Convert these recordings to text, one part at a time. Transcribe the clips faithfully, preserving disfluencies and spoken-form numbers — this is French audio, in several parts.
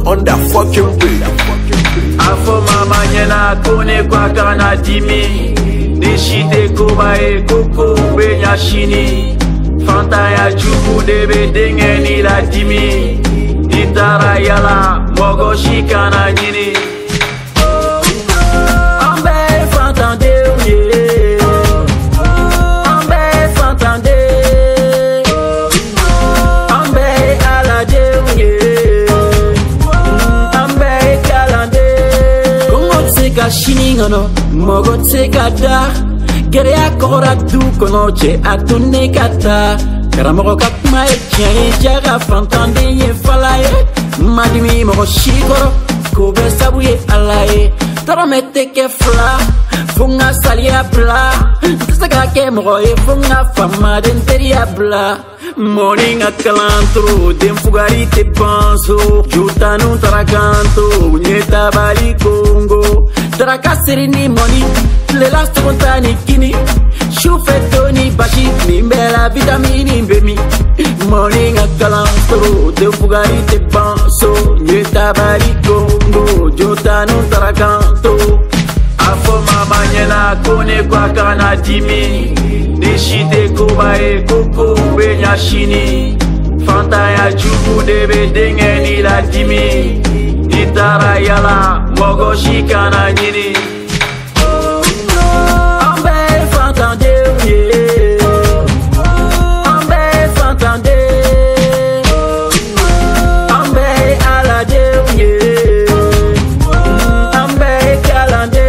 on that fucking way. Afo mama nyena kone kwa kana dimi. Nishite kuba e koko benya shini. Fanta ya juku debe denge ni la dimi. Itara yala mogo shikana nyini. Ambe fanta de uye. Ambe fanta de. Ambe ala de uye. Ambe kalande. Kongo tseka shiningano mogo tseka da. Gere akora du kono che atune kata. Karamogo kakma e chai jaga fantande ye falaye. Madimi mogo shikoro kobe sabuye alaye. Tara mette ke fla funga salia bla. Tsaka ke mogo e funga fama denteria bla. Morning akalantro dem fugari te panso. Juta non tarakanto nyeta bali Congo. Tarakasiri ni money le last spontane kini. Shufetoni bashi nimbela vitamini mbemi. Morning akalantro dem fugari te panso. Nyeta bali Congo. Juta non tarakanto. Afo mama nyena kone kwa kana dimi. Nishite kuba e koko benya shini. Fanta ya juku debe denge ni la dimi. Itara yala mogo shikana nyini. Ambe fanta de uye. Ambe fanta de. Ambe ala de uye. Ambe kalande.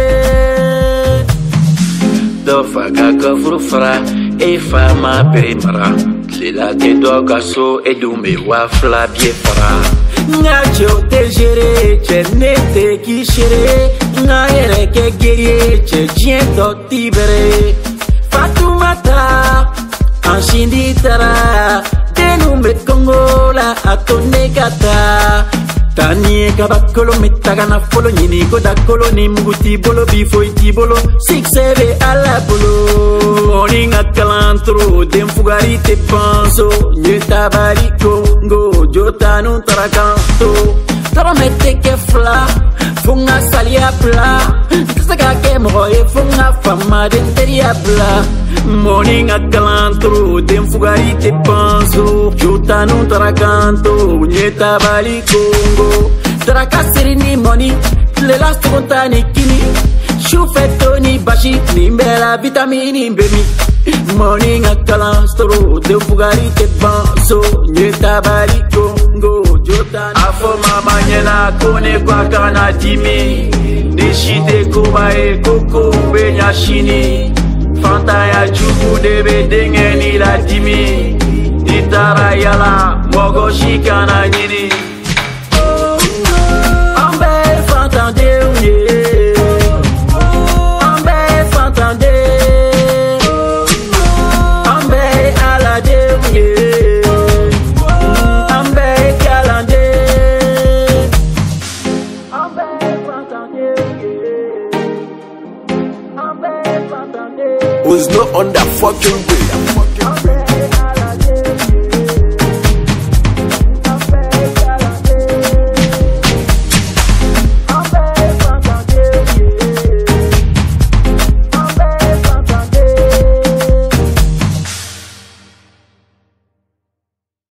Dofa kaka frufra e fama perimara. Lela te doga so e dume wafla bie fara. Ngacho te jere che nete ki shere. Nga yere ke gerie che jiento tibere. Fatumata anshindi tara. Denume kongola atone kata. Tanie kabakolo metagana folo nyini koda kolo nimguti bolo bifo iti bolo six seve ala bolo. Morning akalantro dem fugari te panso. Nyeta bari Congo jota non tarakanto. Tara mette ke fla funga salia bla. Tsaka ke mo e funga fama denteria bla. Morning akalantro dem fugari te panso. Jota non tarakanto nyeta bari Congo. Tarakasiri ni money le last spontane kini. Shufetoni bashi nimbela vitamini mbemi. Morning akalantro dem fugari te panso. Nyeta bari Congo. Jota afo mama nyena kone kwa kana dimi. Nishite kuba e koko benya shini. Fanta ya juku debe denge ni la dimi. Itara yala mogo shikana nyini. Ambe fanta de uye. Ambe fanta de. Ambe ala de uye. Ambe kalande. Ambe fanta de uye. Ambe fanta de. Was not on that fucking way.